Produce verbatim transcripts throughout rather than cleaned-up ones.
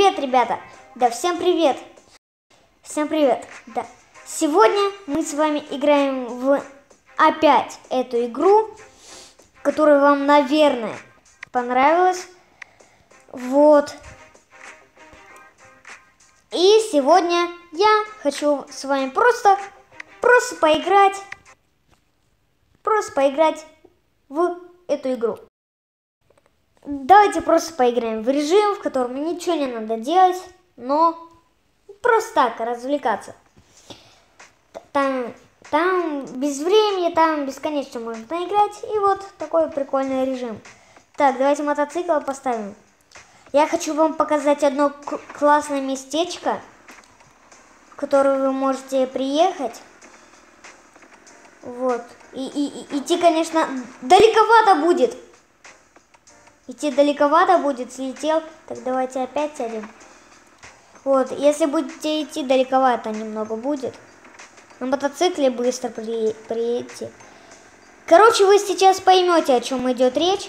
Привет, ребята! Да, всем привет! Всем привет! Да, сегодня мы с вами играем в опять эту игру, которая вам, наверное, понравилась. Вот. И сегодня я хочу с вами просто, просто поиграть, просто поиграть в эту игру. Давайте просто поиграем в режим, в котором ничего не надо делать, но просто так развлекаться. Там, там без времени, там бесконечно можно играть. И вот такой прикольный режим. Так, давайте мотоцикл поставим. Я хочу вам показать одно классное местечко, в которое вы можете приехать. Вот. И, и, и идти, конечно, далековато будет. Идти далековато будет, слетел. Так, давайте опять сядем. Вот, если будете идти далековато, немного будет. На мотоцикле быстро при, приедете. Короче, вы сейчас поймете, о чем идет речь.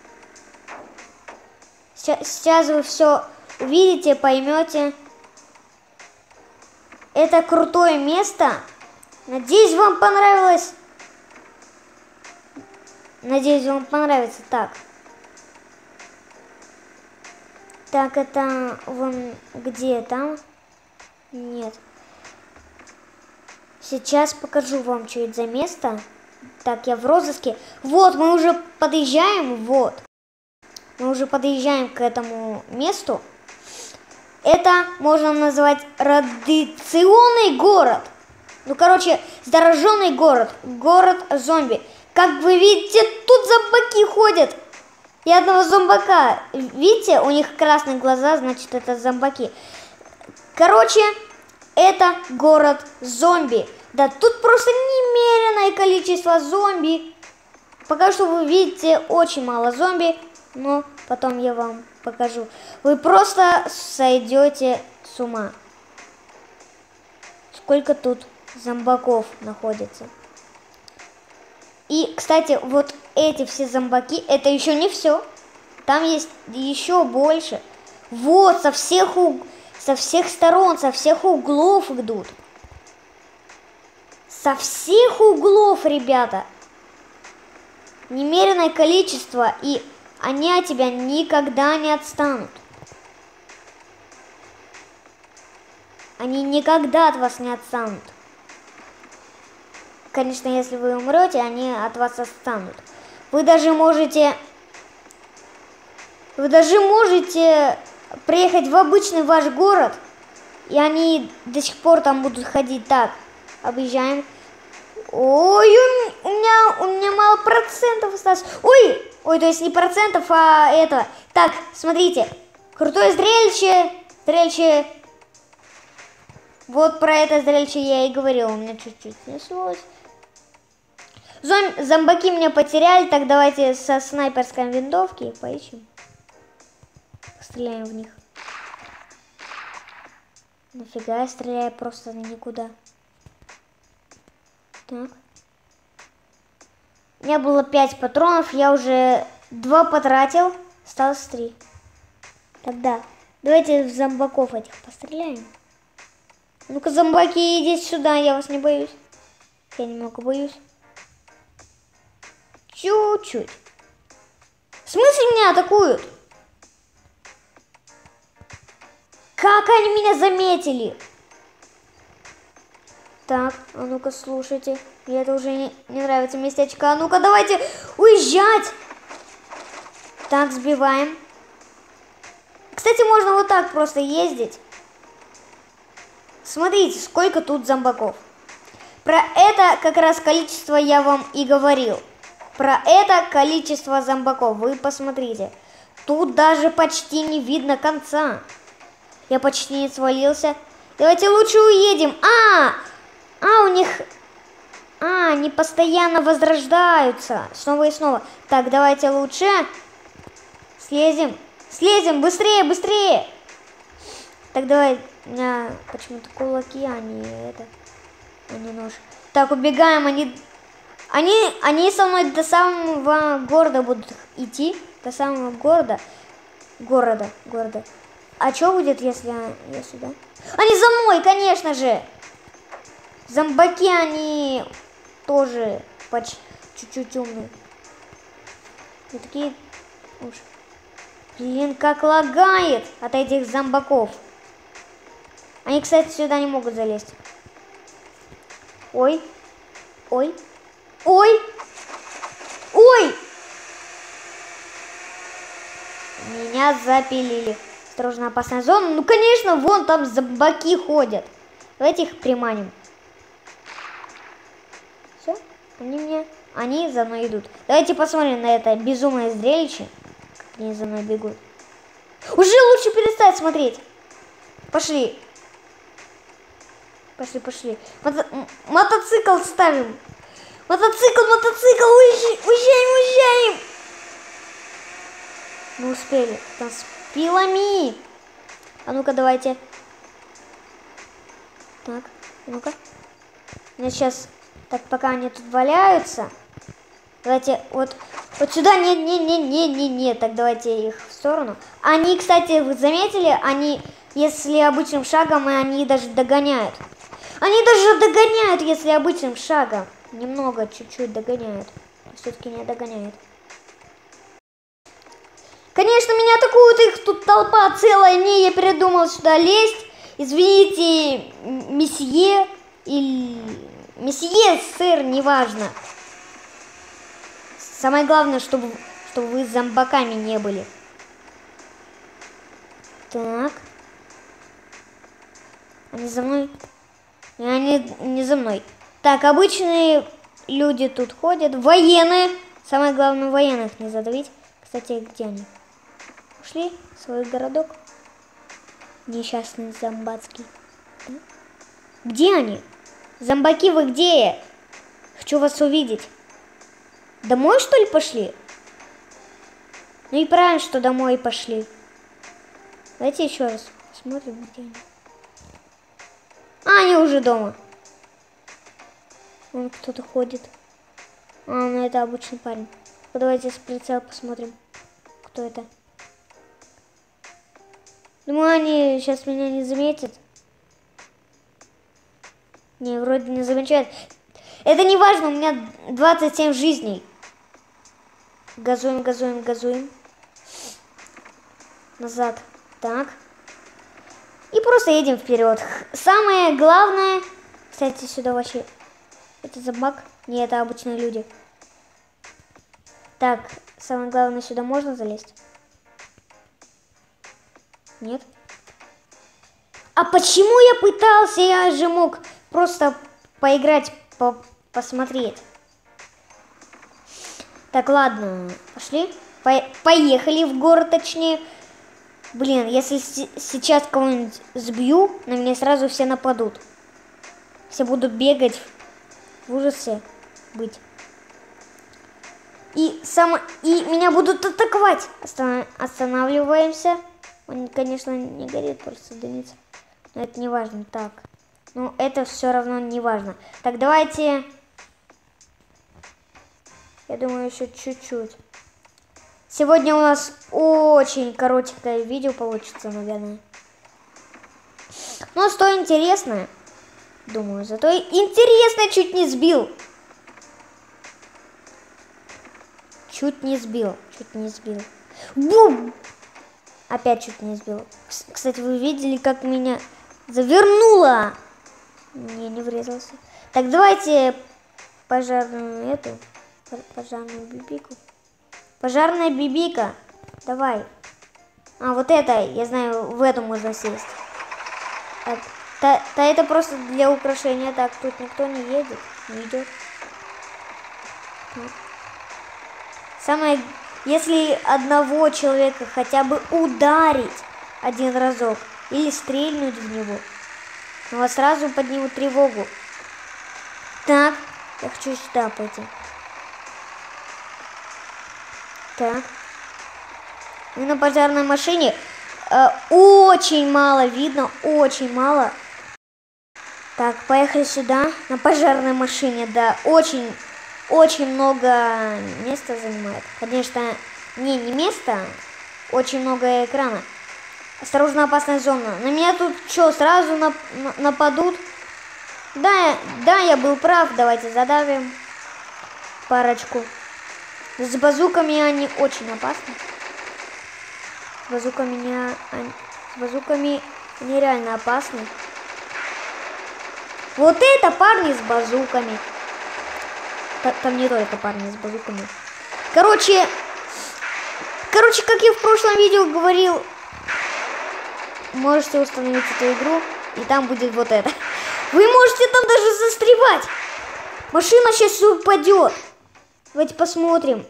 Сейчас, сейчас вы все увидите, поймете. Это крутое место. Надеюсь, вам понравилось. Надеюсь, вам понравится. Так. Так, это вон где там? Нет. Сейчас покажу вам, что это за место. Так, я в розыске. Вот, мы уже подъезжаем. Вот. Мы уже подъезжаем к этому месту. Это можно назвать радиационный город. Ну, короче, зараженный город. Город зомби. Как вы видите, тут зомбаки ходят. И одного зомбака, видите, у них красные глаза, значит, это зомбаки. Короче, это город зомби. Да, тут просто немеренное количество зомби. Пока что вы видите очень мало зомби, но потом я вам покажу. Вы просто сойдете с ума. Сколько тут зомбаков находится. И, кстати, вот эти все зомбаки, это еще не все. Там есть еще больше. Вот, со всех, уг... со всех сторон, со всех углов идут. Со всех углов, ребята. Немеренное количество, и они от тебя никогда не отстанут. Они никогда от вас не отстанут. Конечно, если вы умрете, они от вас отстанут. Вы даже можете... Вы даже можете приехать в обычный ваш город, и они до сих пор там будут ходить. Так, объезжаем. Ой, у меня, у меня мало процентов осталось. Ой, ой, то есть не процентов, а это. Так, смотрите. Крутое зрелище. Зрелище. Вот про это зрелище я и говорил. У меня чуть-чуть снеслось. Зом... Зомбаки меня потеряли, так давайте со снайперской винтовки поищем. Стреляем в них. Нафига я стреляю просто никуда. Так. У меня было пять патронов, я уже два потратил, осталось три. Тогда давайте в зомбаков этих постреляем. Ну-ка, зомбаки, идите сюда, я вас не боюсь. Я немного боюсь. Чуть-чуть. В смысле меня атакуют? Как они меня заметили? Так, а ну-ка, слушайте. Мне это уже не, не нравится местечко. А ну-ка, давайте уезжать. Так, сбиваем. Кстати, можно вот так просто ездить. Смотрите, сколько тут зомбаков. Про это как раз количество я вам и говорил. Про это количество зомбаков. Вы посмотрите. Тут даже почти не видно конца. Я почти не свалился. Давайте лучше уедем. А, а у них... А, они постоянно возрождаются. Снова и снова. Так, давайте лучше слезем. Слезем, быстрее, быстрее. Так, давай. У меня почему-то кулаки, а не это. А не нож. Так, убегаем. Они... Они, они со мной до самого города будут идти. До самого города. Города. Города. А что будет, если я сюда? Они за мной, конечно же! Зомбаки, они тоже почти чуть-чуть умные. И такие... Уж. Блин, как лагает от этих зомбаков. Они, кстати, сюда не могут залезть. Ой. Ой. Ой. Ой. Меня запилили. Осторожно, опасная зона. Ну, конечно, вон там зомбаки ходят. Давайте их приманим. Все, они мне... Они за мной идут. Давайте посмотрим на это безумное зрелище. Как они за мной бегут. Уже лучше перестать смотреть. Пошли. Пошли, пошли. Мото... Мотоцикл ставим. Мотоцикл, мотоцикл. Уезжаем, уезжаем, уезжаем. Мы успели. Там с пилами. А ну-ка, давайте. Так, ну-ка. Я сейчас... Так, пока они тут валяются. Давайте вот, вот сюда. Нет, нет, нет, нет, нет, нет. Так, давайте их в сторону. Они, кстати, вы заметили, они, если обычным шагом, они даже догоняют. Они даже догоняют, если обычным шагом. Немного, чуть-чуть догоняют. Все-таки не догоняют. Конечно, меня атакуют, их тут толпа целая. Не, я передумал сюда лезть. Извините, месье или... Месье, сэр, неважно. Самое главное, чтобы, чтобы вы с зомбаками не были. Так. Они за мной? Они не за мной. Так, обычные люди тут ходят. Военные. Самое главное, военных не задавить. Кстати, где они? Ушли в свой городок. Несчастный зомбацкий. Где они? Зомбаки, вы где? Хочу вас увидеть. Домой, что ли, пошли? Ну и правильно, что домой пошли. Давайте еще раз посмотрим, где они. А, они уже дома. Вон кто-то ходит. А, ну это обычный парень. Давайте с прицела посмотрим, кто это. Думаю, они сейчас меня не заметят. Не, вроде не замечают. Это не важно, у меня двадцать семь жизней. Газуем, газуем, газуем. Назад. Так. И просто едем вперед. Самое главное... Кстати, сюда вообще... Это зомбак? Не, это обычные люди. Так, самое главное, сюда можно залезть? Нет? А почему я пытался? Я же мог просто поиграть, по посмотреть. Так, ладно, пошли. По поехали в город, точнее. Блин, если сейчас кого-нибудь сбью, на меня сразу все нападут. Все будут бегать, в ужасе быть. И, сам... И меня будут атаковать. Остан... Останавливаемся. Он, конечно, не горит, просто дымится. Но это не важно. Так. Ну, это все равно не важно. Так, давайте... Я думаю, еще чуть-чуть. Сегодня у нас очень коротенькое видео получится, наверное. Ну, что интересное. Думаю, зато интересно чуть не сбил. Чуть не сбил. Чуть не сбил. Бум! Опять чуть не сбил. Кстати, вы видели, как меня завернуло? Не, не врезался. Так, давайте пожарную эту... Пожарную бибику. Пожарная бибика. Давай. А, вот это, я знаю, в эту можно сесть. А, та, та это просто для украшения. Так, тут никто не едет. Не идет. Так. Самое... Если одного человека хотя бы ударить один разок или стрельнуть в него, у вас сразу поднимут тревогу. Так, я хочу сюда пойти. Так. Мы на пожарной машине. Э, очень мало видно, очень мало. Так, поехали сюда. На пожарной машине, да, очень, очень много места занимает. Конечно, не, не место, очень много экрана. Осторожно, опасная зона. На меня тут что, сразу нап нападут? Да, да, я был прав. Давайте задавим парочку. С базуками они очень опасны. С базуками, не... с базуками они реально опасны. Вот это парни с базуками. Там не только парни с базуками. Короче, короче, как я в прошлом видео говорил, можете установить эту игру, и там будет вот это. Вы можете там даже застревать. Машина сейчас упадет. Давайте посмотрим.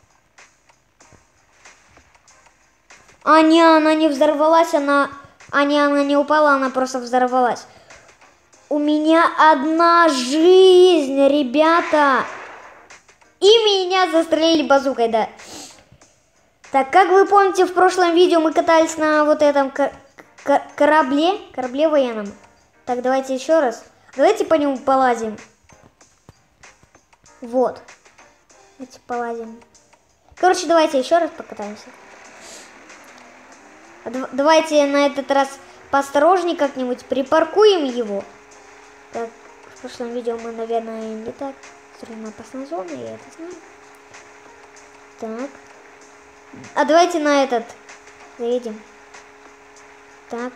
А не, она не взорвалась, она... А не, она не упала, она просто взорвалась. У меня одна жизнь, ребята. И меня застрелили базукой, да. Так, как вы помните, в прошлом видео мы катались на вот этом корабле, корабле военном. Так, давайте еще раз. Давайте по нему полазим. Вот. Давайте полазим. Короче, давайте еще раз покатаемся. Давайте на этот раз поосторожнее как-нибудь припаркуем его. Так, в прошлом видео мы, наверное, не так. Стройно опасная зона, я это знаю. Так. А давайте на этот заедем. Так.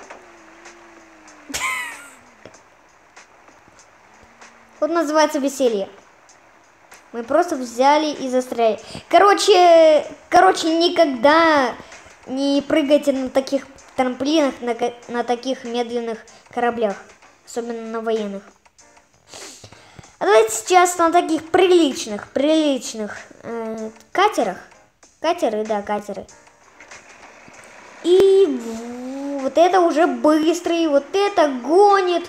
Вот называется веселье. Мы просто взяли и застряли. Короче, короче, никогда не прыгайте на таких трамплинах, на, на таких медленных кораблях. Особенно на военных. А давайте сейчас на таких приличных, приличных э, катерах. Катеры, да, катеры. И вот это уже быстрый, вот это гонит.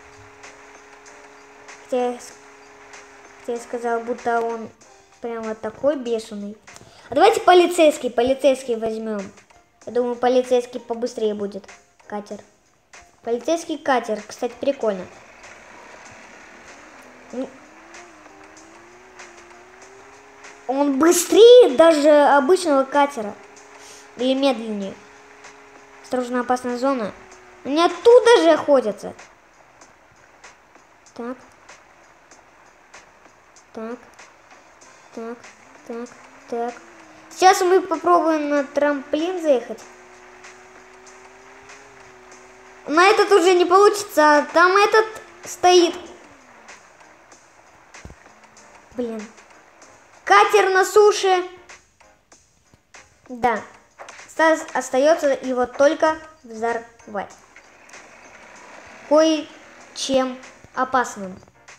Хотя, хотя я сказал, будто он прямо такой бешеный. А давайте полицейский, полицейский возьмем. Я думаю, полицейский побыстрее будет катер. Полицейский катер, кстати, прикольно. Он быстрее даже обычного катера. Или медленнее. Осторожно, опасная зона. Они оттуда же охотятся. Так. Так. Так. Так. Так. Сейчас мы попробуем на трамплин заехать. На этот уже не получится. Там этот стоит. Блин. Катер на суше. Да. Остается его только взорвать. Кое-чем опасным.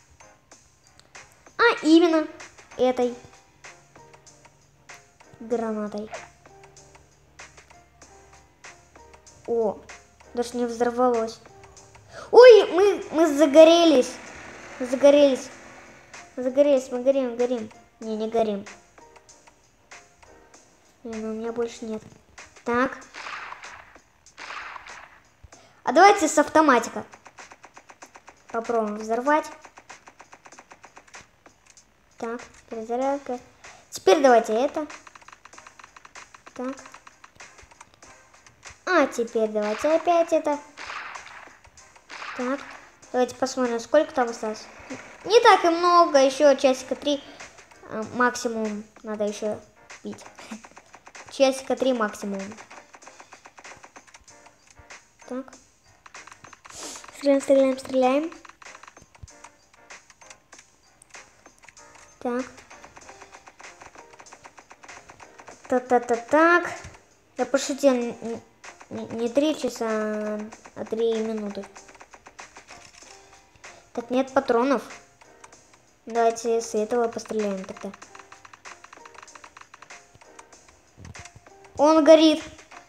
А именно этой гранатой. О, даже не взорвалось. Ой, мы, мы загорелись. Загорелись. Загорелись, мы горим, горим. Не, не горим. Не, ну у меня больше нет. Так. А давайте с автоматика. Попробуем взорвать. Так, перезарядка. Теперь давайте это. Так. А теперь давайте опять это. Так. Давайте посмотрим, сколько там осталось. Не так и много, еще часика три максимум надо еще бить. Часика три максимум. Так. Стреляем, стреляем, стреляем. Так. Та-та-та-так. Я пошутил, не, не три часа, а три минуты. Так, нет патронов. Давайте с этого постреляем тогда. Он горит.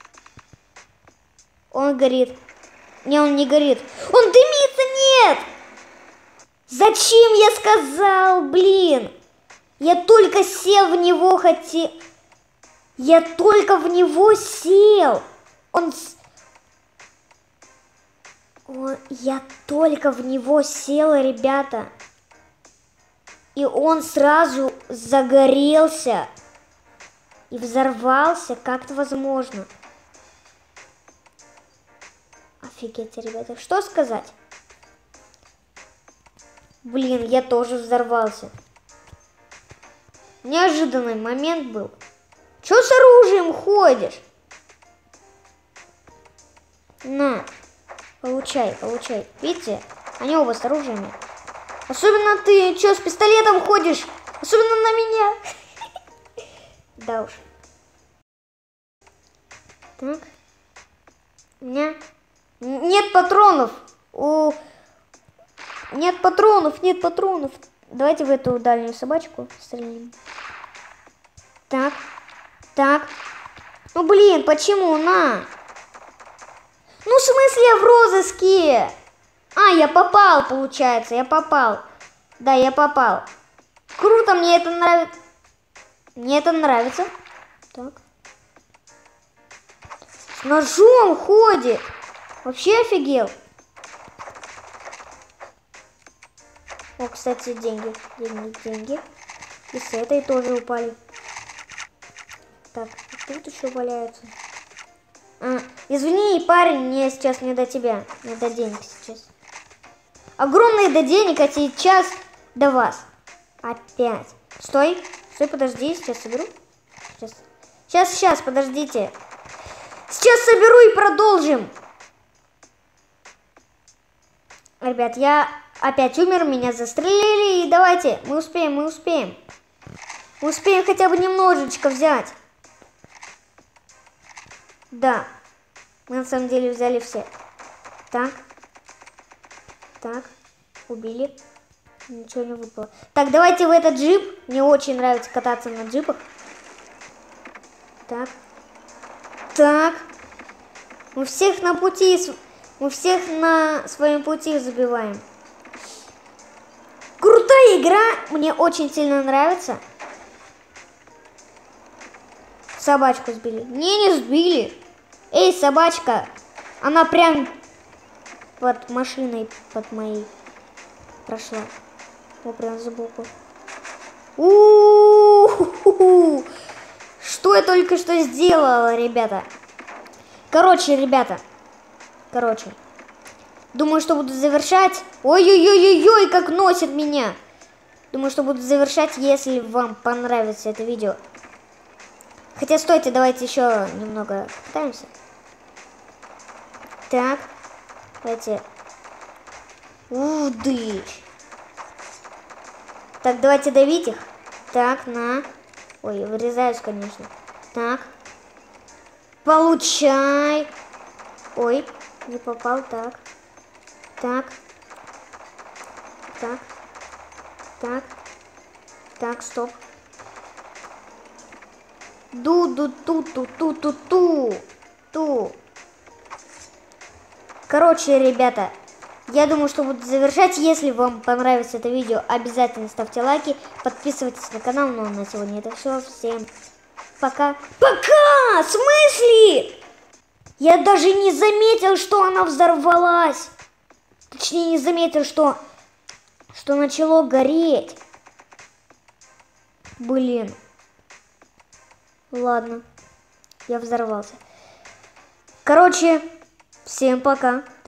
Он горит. Не, он не горит. Он дымится, нет! Зачем я сказал, блин? Я только сел в него хотел. Я только в него сел. Он... О, я только в него села, ребята. И он сразу загорелся. И взорвался. Как это возможно? Офигеть, ребята, что сказать? Блин, я тоже взорвался. Неожиданный момент был. Чё с оружием ходишь? На, получай, получай. Видите, они оба с оружиями. Особенно ты, чё с пистолетом ходишь? Особенно на меня. Да уж. Так. У меня нет патронов. У... Нет патронов, нет патронов. Давайте в эту дальнюю собачку стрельнем. Так, так. Ну блин, почему? На. Ну в смысле я в розыске? А, я попал, получается, я попал. Да, я попал. Круто, мне это нравится. Мне это нравится. Так. С ножом ходит. Вообще офигел. О, кстати, деньги. Деньги, деньги. И с этой тоже упали. Так, тут еще валяются. А, извини, парень, мне сейчас не до тебя. Не до денег сейчас. Огромные до денег, а сейчас до вас. Опять. Стой. Стой, подожди, сейчас соберу. Сейчас. Сейчас, сейчас, подождите. Сейчас соберу и продолжим. Ребят, я опять умер, меня застрелили. И давайте, мы успеем, мы успеем. Мы успеем хотя бы немножечко взять. Да. Мы на самом деле взяли все. Так. Так. Убили. Ничего не выпало. Так, давайте в этот джип. Мне очень нравится кататься на джипах. Так. Так. Мы всех на пути... Мы всех на своем пути забиваем. Крутая игра. Мне очень сильно нравится. Собачку сбили. Не, не сбили. Эй, собачка. Она прям под машиной, под моей прошла. О, прям сбоку. У-у-у-у-у-у. Что я только что сделала, ребята? Короче, ребята. Короче. Думаю, что буду завершать. Ой-ой-ой-ой-ой, как носит меня. Думаю, что буду завершать, если вам понравится это видео. Хотя, стойте, давайте еще немного пытаемся. Так. Давайте. Удыч. Так, давайте давить их. Так, на. Ой, вырезаюсь, конечно. Так. Получай. Ой, не попал. Так. Так. Так. Так. Так, стоп. Ду-ду-ту-ту-ту-ту-ту. Ту. Короче, ребята, я думаю, что буду завершать. Если вам понравится это видео, обязательно ставьте лайки, подписывайтесь на канал. Ну а на сегодня это все. Всем пока. Пока! В смысле? Я даже не заметил, что она взорвалась. Точнее, не заметил, что, что начало гореть. Блин. Ладно. Я взорвался. Короче, всем пока.